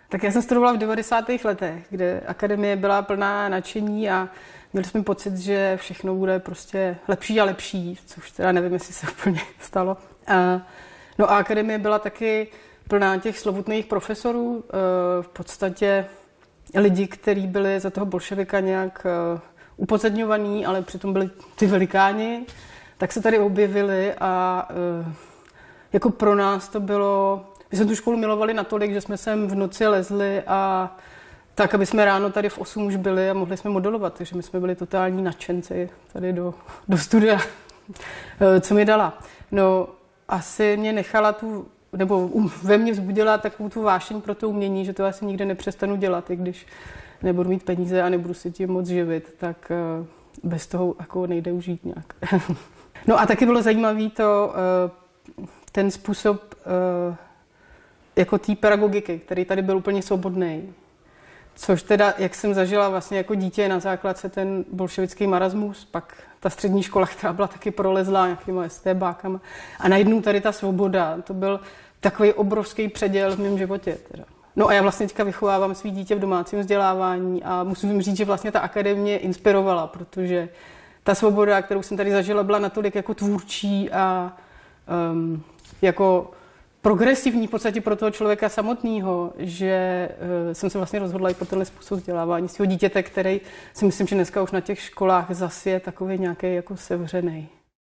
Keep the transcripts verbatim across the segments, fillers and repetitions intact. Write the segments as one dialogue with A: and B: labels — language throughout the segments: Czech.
A: Tak já jsem studovala v devadesátých letech, kde akademie byla plná nadšení a měli jsme pocit, že všechno bude prostě lepší a lepší, což teda nevím, jestli se úplně stalo. A, no a akademie byla taky plná těch slovutných profesorů, v podstatě lidi, kteří byli za toho bolševika nějak upozadňovaní, ale přitom byli ty velikáni, tak se tady objevili a jako pro nás to bylo, my jsme tu školu milovali natolik, že jsme sem v noci lezli a tak, aby jsme ráno tady v osm už byli a mohli jsme modelovat, takže my jsme byli totální nadšenci tady do, do studia. Co mi dala? No, asi mě nechala tu, nebo ve mně vzbudila takovou tu vášeň pro to umění, že to asi nikdy nepřestanu dělat, i když nebudu mít peníze a nebudu si tím moc živit, tak bez toho jako nejde užít nějak. No a taky bylo zajímavý to, ten způsob jako té pedagogiky, který tady byl úplně svobodný. Což teda, jak jsem zažila vlastně jako dítě na základce ten bolševický marasmus, pak ta střední škola, která byla taky prolezlá nějakýma estébákama. A najednou tady ta svoboda, to byl takový obrovský předěl v mém životě. Teda. No a já vlastně teďka vychovávám svý dítě v domácím vzdělávání a musím říct, že vlastně ta akademie inspirovala, protože ta svoboda, kterou jsem tady zažila, byla natolik jako tvůrčí a um, jako progresivní v podstatě pro toho člověka samotného, že uh, jsem se vlastně rozhodla i po tenhle způsob vzdělávání svého dítěte, který si myslím, že dneska už na těch školách zase je takový nějaký jako sevřenej.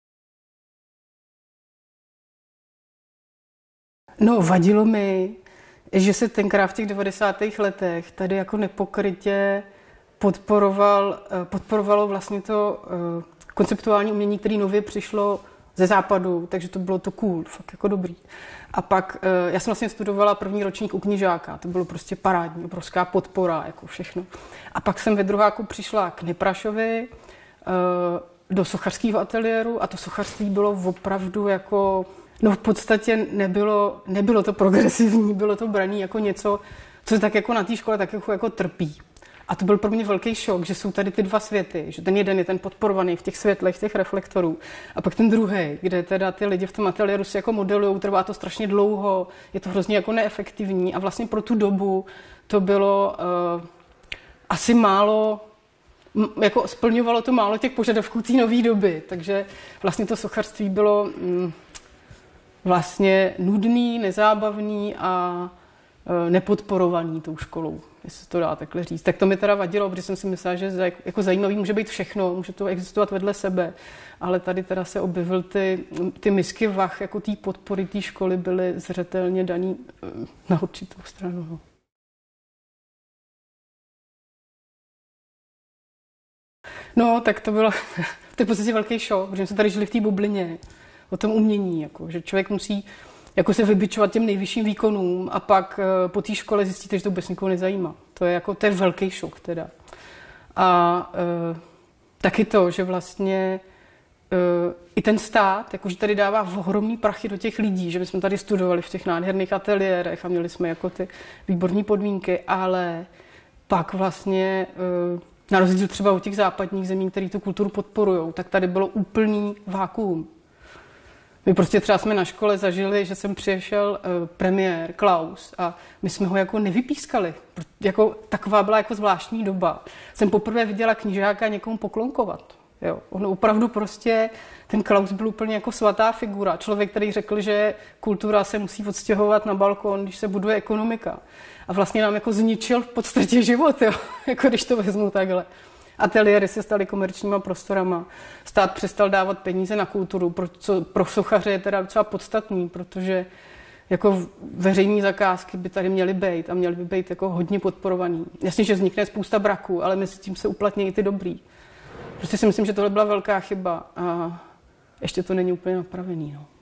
A: No, vadilo mi, že se tenkrát v těch devadesátých letech tady jako nepokrytě podporoval, podporovalo vlastně to uh, konceptuální umění, které nově přišlo ze západu, takže to bylo to cool, fakt jako dobrý. A pak uh, já jsem vlastně studovala první ročník u knižáka, to bylo prostě parádní, obrovská podpora, jako všechno. A pak jsem ve druháku přišla k Neprašovi uh, do sochařského ateliéru a to sochařství bylo opravdu jako, no v podstatě nebylo, nebylo to progresivní, bylo to braný jako něco, co se tak jako na té škole tak jako, jako trpí. A to byl pro mě velký šok, že jsou tady ty dva světy, že ten jeden je ten podporovaný v těch světlech, v těch reflektorů a pak ten druhý, kde teda ty lidi v tom ateliéru si jako modelujou, trvá to strašně dlouho, je to hrozně jako neefektivní a vlastně pro tu dobu to bylo uh, asi málo, m, jako splňovalo to málo těch požadavků té nové doby, takže vlastně to sochařství bylo mm, vlastně nudný, nezábavný a uh, nepodporovaný tou školou, jestli to dá takhle říct. Tak to mi teda vadilo, protože jsem si myslela, že jako zajímavý může být všechno, může to existovat vedle sebe, ale tady teda se objevil ty, ty misky vah, jako té podpory té školy byly zřetelně daný na určitou stranu. No. No, tak to bylo to je v podstatě velký šok, protože jsme tady žili v té bublině o tom umění, jako, že člověk musí jako se vybičovat těm nejvyšším výkonům a pak uh, po té škole zjistíte, že to vůbec nikoho nezajímá. To je jako, to je velký šok teda. A uh, taky to, že vlastně uh, i ten stát, jakože tady dává ohromný prachy do těch lidí, že my jsme tady studovali v těch nádherných ateliérech a měli jsme jako ty výborné podmínky, ale pak vlastně uh, na rozdíl třeba u těch západních zemí, které tu kulturu podporujou, tak tady bylo úplný vákuum. My prostě třeba jsme na škole zažili, že jsem přišel uh, premiér Klaus a my jsme ho jako nevypískali. Jako, taková byla jako zvláštní doba. Jsem poprvé viděla knižáka někomu poklonkovat. Jo. On opravdu prostě, ten Klaus byl úplně jako svatá figura. Člověk, který řekl, že kultura se musí odstěhovat na balkon, když se buduje ekonomika. A vlastně nám jako zničil v podstatě život, jo. Jako když to vezmu takhle. Ateliéry se staly komerčníma prostorama. Stát přestal dávat peníze na kulturu, pro, co pro sochaře je teda docela podstatný, protože jako veřejní zakázky by tady měly být a měly by být jako hodně podporovaný. Jasně, že vznikne spousta braků, ale mezi tím se uplatní i ty dobrý. Prostě si myslím, že tohle byla velká chyba a ještě to není úplně napravený. No.